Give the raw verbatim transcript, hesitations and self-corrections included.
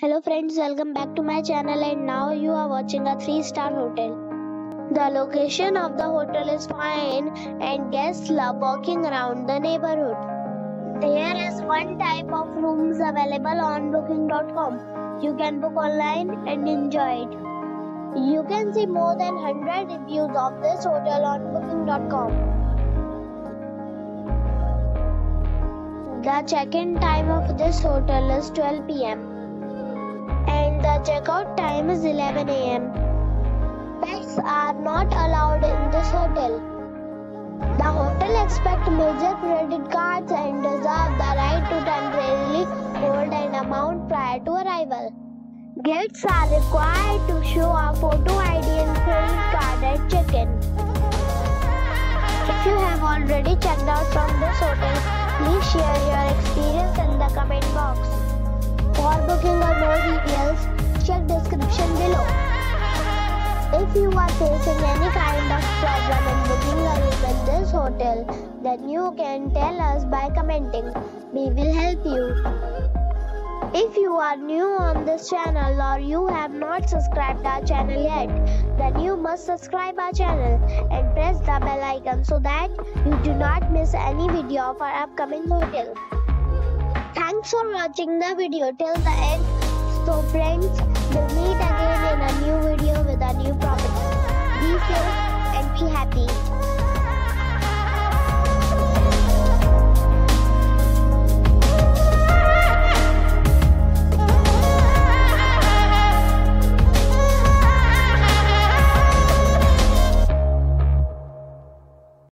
Hello friends, welcome back to my channel, and now you are watching a three star hotel. The location of the hotel is fine and guests love walking around the neighborhood. There is one type of rooms available on booking dot com. You can book online and enjoy it. You can see more than one hundred reviews of this hotel on booking dot com. The check-in time of this hotel is twelve p m and the checkout time is eleven a m Pets are not allowed in this hotel. The hotel accepts major credit cards and reserves the right to temporarily hold an amount prior to arrival. Guests are required to show a photo I D and credit card at check-in. If you have already checked out from this hotel, please share your experience in the comment box. For booking or more details, check description below. If you are facing any kind of problem in booking a room in this hotel, then you can tell us by commenting. We will help you. If you are new on this channel or you have not subscribed our channel yet, then you must subscribe our channel and press the bell icon so that you do not miss any video of our upcoming hotel. Thanks for watching the video till the end. So friends, we'll meet again in a new video with a new property. Be safe and be happy.